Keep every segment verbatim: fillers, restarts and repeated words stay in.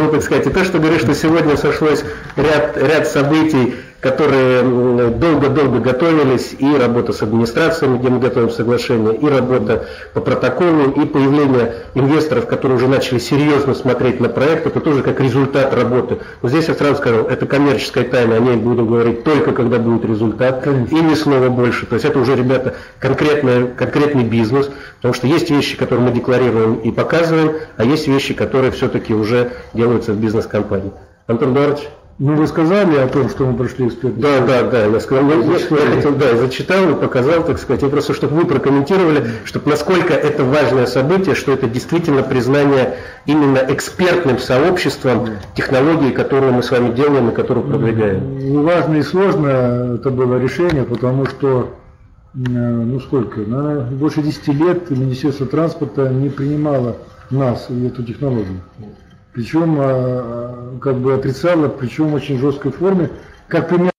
поэтому, так сказать, и то, что говоришь, что сегодня сошлось ряд, ряд событий, которые долго-долго готовились, и работа с администрациями, где мы готовим соглашение, и работа по протоколу, и появление инвесторов, которые уже начали серьезно смотреть на проект, это тоже как результат работы. Но здесь я сразу сказал, это коммерческая тайна, о ней буду говорить только когда будет результат, и ни слова больше. То есть это уже, ребята, конкретный, конкретный бизнес, потому что есть вещи, которые мы декларируем и показываем, а есть вещи, которые все-таки уже делаются в бизнес-компании. Антон Эдуардович? Ну, вы сказали о том, что мы прошли экспертизу? Да, да, да, я сказал, я, я, я хотел, да, я зачитал и показал, так сказать, и просто, чтобы вы прокомментировали, чтобы насколько это важное событие, что это действительно признание именно экспертным сообществом технологий, которые мы с вами делаем и которые продвигаем. И важно и сложно это было решение, потому что, ну сколько, на больше десяти лет Министерство транспорта не принимало нас и эту технологию. Причем как бы отрицала, причем в очень жесткой форме, как пример.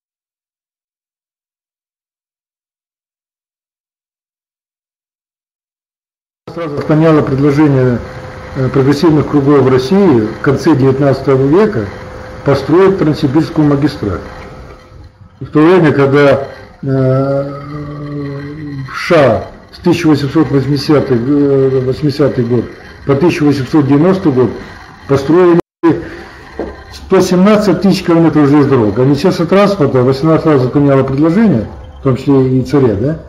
Сразу отклоняло предложение прогрессивных кругов в России в конце девятнадцатого века построить Транссибирскую магистраль. В то время, когда э, США с тысяча восемьсот восьмидесятый год по тысяча восемьсот девяностый год построили сто семнадцать тысяч километров железных дорог. А Министерство транспорта восемнадцать раз отклоняло предложение, в том числе и царя, да,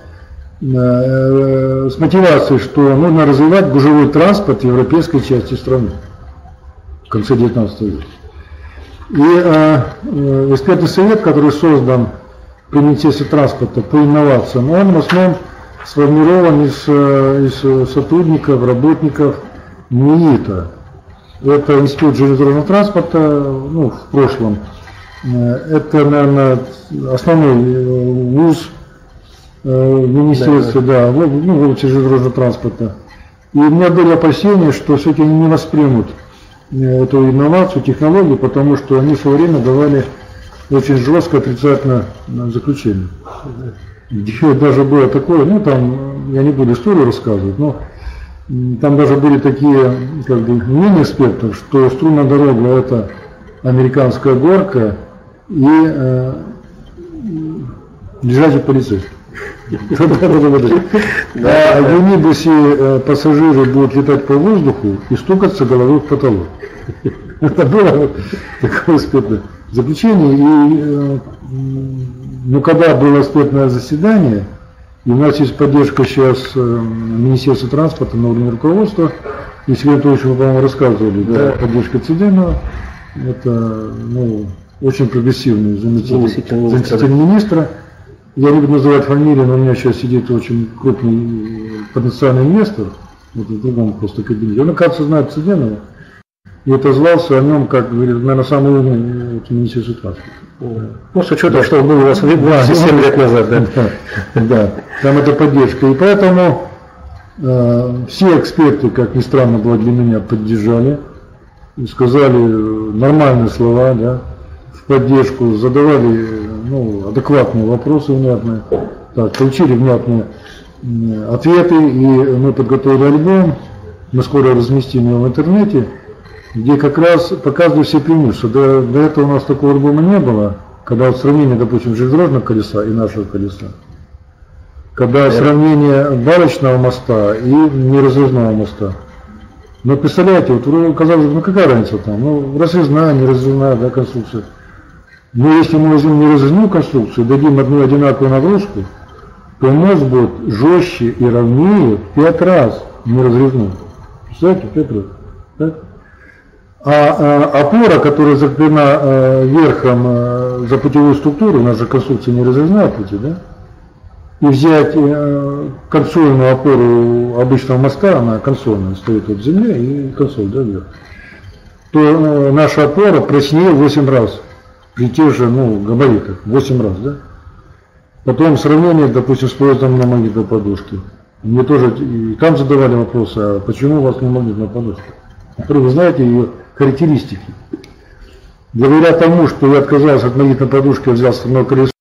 с мотивацией, что нужно развивать гужевой транспорт в европейской части страны в конце девятнадцатого века. И э, экспертный совет, который создан при Министерстве транспорта по инновациям, он в основном сформирован из, из сотрудников, работников МИИТа. Это Институт железнодорожного транспорта, ну, в прошлом. Это, наверное, основной вуз в Министерстве, да, да, ну, в области железнодорожного транспорта. И у меня были опасения, что все-таки они не воспримут эту инновацию, технологию, потому что они в свое время давали очень жестко отрицательное заключение. Где даже было такое, ну, там, я не буду историю рассказывать, но там даже были такие, как бы, мнения экспертов, что струнная дорога – это американская горка и э, лежачий полицейский. А в минибусе пассажиры будут летать по воздуху и стукаться головой в потолок. Это было такое экспертное заключение. И, ну, когда было экспертное заседание, и у нас есть поддержка сейчас Министерства транспорта на уровне руководства, и Сергею вы, по-моему, рассказывали, да, да, поддержка Циденова, это, ну, очень прогрессивный заместитель, заместитель министра. Я не буду называть фамилию, но у меня сейчас сидит очень крупный потенциальный инвестор, вот в другом просто кабинете. Он, оказывается, знает Циденова и отозвался о нем, как, говорит, наверное, самый умный Министерство транспорта. Ну, с учетом, что он был у вас семь лет назад, да? Да, да, там это поддержка. И поэтому э, все эксперты, как ни странно было для меня, поддержали, и сказали нормальные слова, да, в поддержку, задавали, ну, адекватные вопросы внятные, так, получили внятные ответы, и мы подготовили альбом, мы скоро разместим его в интернете, где как раз показываю все преимущества. До, до этого у нас такого альбома не было, когда вот сравнение, допустим, железнодорожного колеса и нашего колеса, когда yeah. сравнение балочного моста и неразъездного моста. Но представляете, вот казалось бы, ну какая разница там, ну разъездная, неразъездная, да, конструкция. Но если мы возьмем неразъездную конструкцию, дадим одну одинаковую нагрузку, то мост будет жестче и ровнее в пять раз неразъездной. Представляете, в пять раз. Так? А, а опора, которая закреплена а, верхом а, за путевую структуру, у нас же конструкция не разъездная пути, да? И взять а, консольную опору обычного моста, она консольная, стоит от земли и консоль, да, вверх, то а, наша опора прочнее в восемь раз при тех же, ну, габаритах, восемь раз, да? Потом сравнение, допустим, с поездом на магнитной подушке. Мне тоже и там задавали вопросы, а почему у вас не магнитная подушка? Вы знаете ее характеристики. Благодаря тому, что я отказался от магнитной подушки, взял стальное колесо,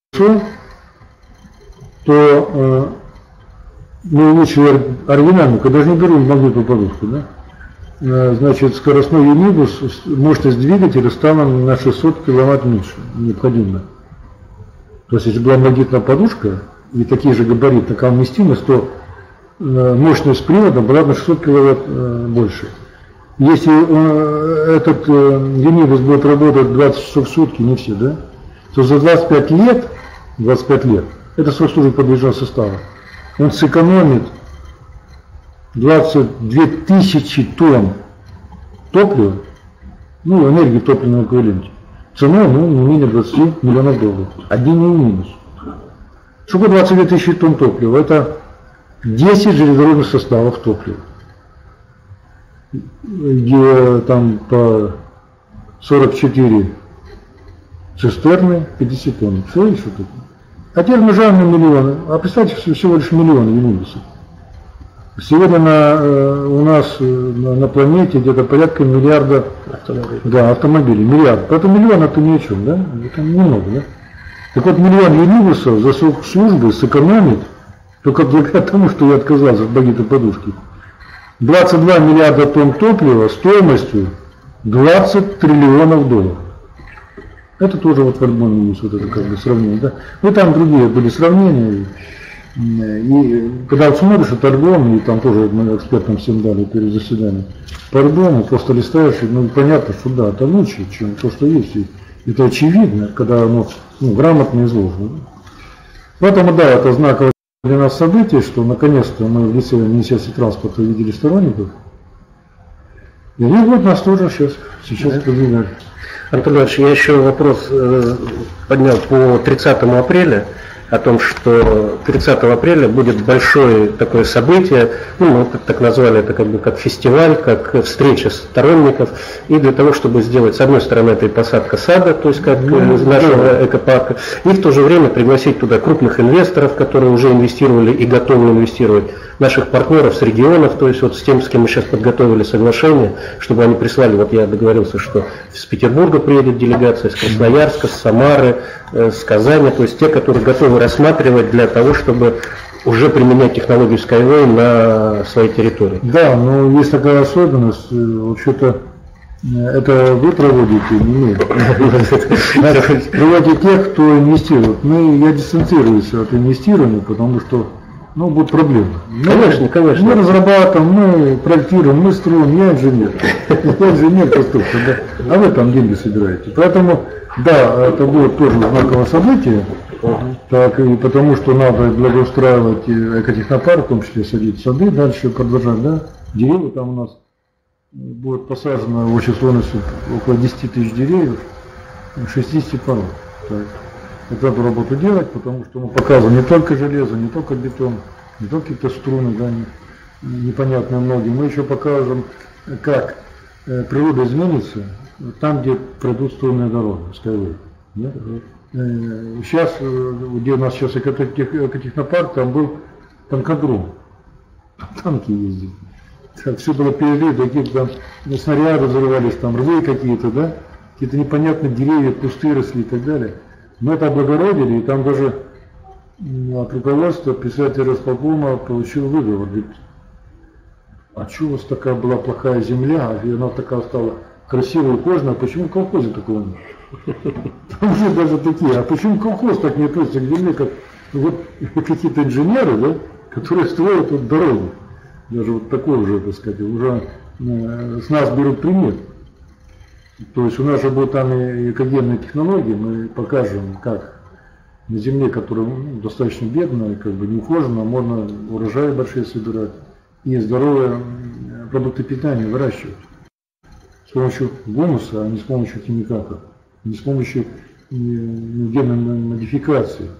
то э, мы улучшили аэродинамику, даже не беру магнитную подушку, да? значит, скоростной юнибус, мощность двигателя стала на шестьсот киловатт меньше необходимо. То есть, если была магнитная подушка и такие же габариты, такая вместимость, то мощность привода была на шестьсот киловатт больше. Если этот юнибус будет работать двадцать часов в сутки, не все, да, то за двадцать пять лет, двадцать пять лет, это срок службы подвижного состава, он сэкономит двадцать две тысячи тонн топлива, ну, энергии топливного эквиваленте, ценой, ну, не менее двадцати миллионов долларов. Один минус. Что такое двадцать две тысячи тонн топлива? Это десять железнодорожных составов топлива, где там по сорок четыре цистерны, пятьдесят тонн. Все еще такое. А теперь умножаем на миллионы. А представьте, всего лишь миллионы юнибусов. Сегодня на, у нас на, на планете где-то порядка миллиарда автомобилей. Да, автомобилей, миллиард. Поэтому миллион это ни о чем, да? Это немного, да? Так вот, миллион юнибусов за срок службы сэкономит только благодаря тому, что я отказался от магнитной подушки. двадцать два миллиарда тонн топлива стоимостью двадцать триллионов долларов. Это тоже вот в альбоме есть вот это как бы сравнение, да? Ну там другие были сравнения. И когда вот смотришь этот альбом, и там тоже мы экспертам всем дали перед заседанием, по альбому просто листаешь, ну понятно, что да, это лучше, чем то, что есть. И это очевидно, когда оно ну, грамотно изложено. Поэтому да, это знаковое для нас событие, что наконец-то мы в лице Министерства транспорта увидели сторонников. И они вот нас тоже сейчас, сейчас да. Продвигают. Антон Иванович, я еще вопрос э, поднял по тридцатому апреля. О том, что тридцатого апреля будет большое такое событие, ну, мы так назвали это как бы как фестиваль, как встреча сторонников, и для того, чтобы сделать, с одной стороны, это и посадка сада, то есть как mm-hmm. из нашего экопарка, и в то же время пригласить туда крупных инвесторов, которые уже инвестировали и готовы инвестировать, наших партнеров с регионов, то есть вот с тем, с кем мы сейчас подготовили соглашение, чтобы они прислали, вот я договорился, что с Петербурга приедет делегация, с Красноярска, с Самары, с Казани, то есть те, которые готовы рассматривать для того, чтобы уже применять технологию Skyway на своей территории. Да, но есть такая особенность, вообще-то это вы проводите, не мы. Проводите тех, кто инвестирует. Мы, я дистанцируюсь от инвестирования, потому что ну, будут проблемы. Конечно, конечно. Мы разрабатываем, мы проектируем, мы строим, я инженер. Я инженер-конструктор, да. А вы там деньги собираете. Поэтому, да, это будет тоже знаковое событие. Uh-huh. Так, и потому что надо благоустраивать экотехнопарк, в том числе садить сады, дальше продолжать, да. Деревья там у нас будет посажено в общей сложности около десяти тысяч деревьев, шестьдесят пород. Так. Вот эту работу делать, потому что мы показываем не только железо, не только бетон, не только какие-то струны, да, не, непонятные многие. Мы еще покажем, как э, природа изменится там, где пройдут струнные дороги, Skyway. Да? Э, сейчас, где у нас сейчас экотехнопарк, там был танкодром. Танки ездили. Все было перерыто, какие-то там снаряды взрывались, там рвы какие-то, да, какие-то непонятные деревья, кусты росли и так далее. Мы это облагородили, и там даже от руководства председатель Росполкома получил выговор. Говорит, а что у вас такая была плохая земля, и она такая стала красивая и кожная, почему в колхозе такого нет? Там уже даже такие, а почему колхоз так не относится к земле, как вот какие-то инженеры, да, которые строят вот дороги. Даже вот такой уже, так сказать, уже э, с нас берут пример. То есть у нас же будут там и экогенные технологии, мы покажем, как на земле, которая ну, достаточно бедная, как бы не ухожена, можно урожаи большие собирать и здоровые продукты питания выращивать. С помощью гумуса, а не с помощью химикатов, не с помощью генной модификации.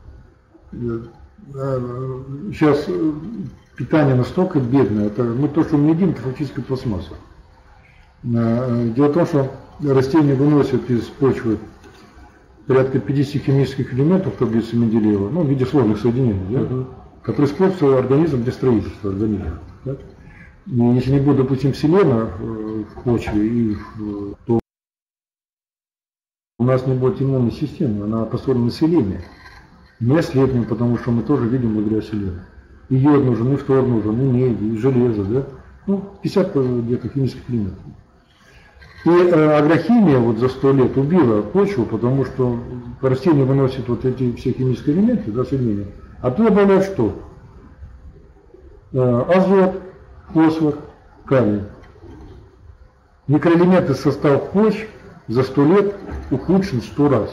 Сейчас питание настолько бедное, это мы то, что мы едим, это фактически пластмасса. Дело в том, что растения выносят из почвы порядка пятидесяти химических элементов в таблице Менделеева, ну, в виде сложных соединений, да, uh-huh. которые используется организм для строительства организма. Да? И если не будет, допустим, селена в почве, и, то у нас не будет иммунной системы, она построена на селене. Мы ослепнем, потому что мы тоже видим благодаря селену. И йод нужен, и фтор нужен, и медь, и железо, да? Ну, пятьдесят где-то химических элементов. И э, агрохимия вот за сто лет убила почву, потому что растение выносит вот эти все химические элементы, да, соединения. А туда добавляют что? Э, азот, фосфор, калий. Микроэлементы состав почв за сто лет ухудшен сто раз.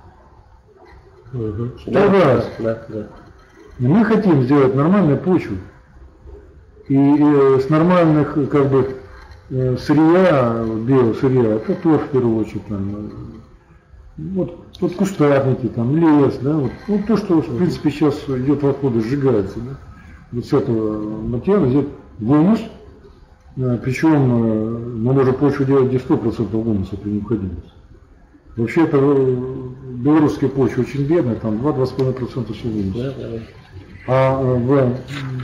Угу. Сто Да, раз. Да, да. И мы хотим сделать нормальную почву. И э, с нормальных, как бы, э, сырья, биосырья, это торф в первую очередь, там, э, вот, вот кустарники, там, лес, да, вот, вот то, что, в принципе, сейчас идет в отходы, сжигается, да, вот с этого материала идет гумус, э, причем э, мы можем почву делать где сто процентов гумуса при необходимости. Вообще это белорусские почвы очень бедные, там два-два с половиной процента всего гумуса. Да, да. А в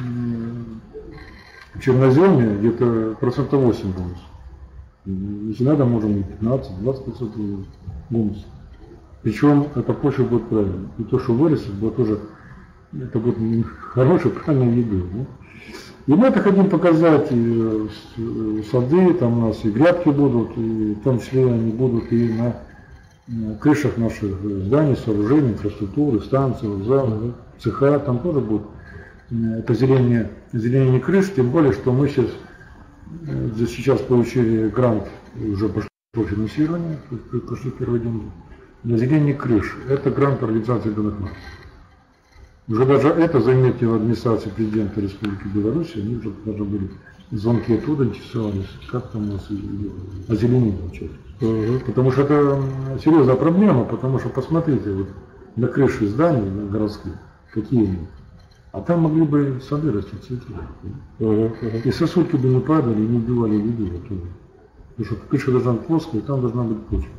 В черноземе где-то процентов восемь гумуса. Если надо, можем пятнадцать-двадцать процентов гумуса. Причем эта почва будет правильной. И то, что вырастет, будет тоже, это будет хорошей, правильной едой. Да? И мы это хотим показать, и сады, там у нас и грядки будут, и в том числе они будут и на крышах наших зданий, сооружений, инфраструктуры, станций, вокзалов, цеха, там тоже будут. Это зеление, зеленение крыш, тем более, что мы сейчас, сейчас получили грант, уже пошло финансирование, пошли первый день, для зеления крыш. Это грант Организации Объединенных Наций. Уже даже это, заметьте, в администрации президента Республики Беларусь, они уже даже были звонки оттуда, интересовались, как там у нас озеленение участвует. Угу. Потому что это серьезная проблема, потому что посмотрите, вот на крыше зданий на городских, какие они. А там могли бы сады расти, цветы. Uh-huh, uh-huh. И сосульки бы не падали, и не убивали людей оттуда. Потому что крыша должна быть плоская, и там должна быть почва.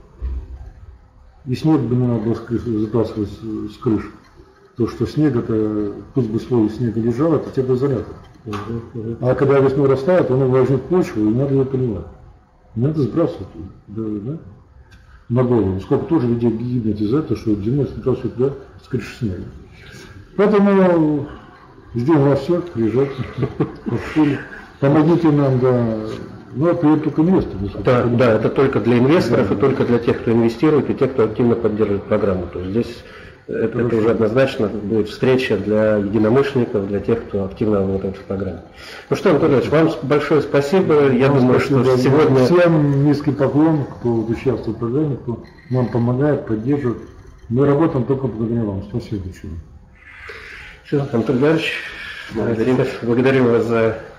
И снег бы не надо было сбрасывать с крыш. То, что снег, это пусть бы слой снега лежал, это теплоизолятор. Uh-huh, uh-huh. А когда весной растает, он увлажнит почву, и надо ее поливать. Не надо сбрасывать да, да? на голову. Сколько тоже людей гибнет из-за этого, что зимой сбрасывают да, с крыши снега. Поэтому ждем вас всех, приезжайте, помогите нам, да, ну, это только инвесторы. Да, да, это только для инвесторов да, и да. только для тех, кто инвестирует, и тех, кто активно поддерживает программу. То есть здесь это, это уже однозначно будет встреча для единомышленников, для тех, кто активно работает в программе. Ну что, Анатолий Ильич, вам большое спасибо. Я вам думаю, спасибо, что сегодня... Всем низкий поклон, кто участвует в программе, кто нам помогает, поддерживает. Мы работаем только благодаря вам. Спасибо большое. Все, Анатолий Ильич, благодарим, благодарим вас за